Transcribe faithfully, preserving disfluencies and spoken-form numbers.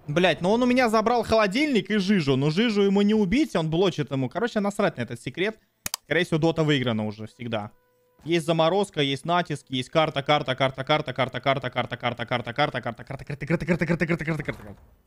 Блять, но он у меня забрал холодильник и жижу. Но жижу ему не убить, он блочит ему. Короче, насрать на этот секрет. Скорее всего, дота выиграна уже всегда. Есть заморозка, есть натиск, есть карта, карта, карта, карта, карта, карта, карта, карта, карта, карта, карта, карта, карта, карта, карта, карта, карта, карта, карта, карта.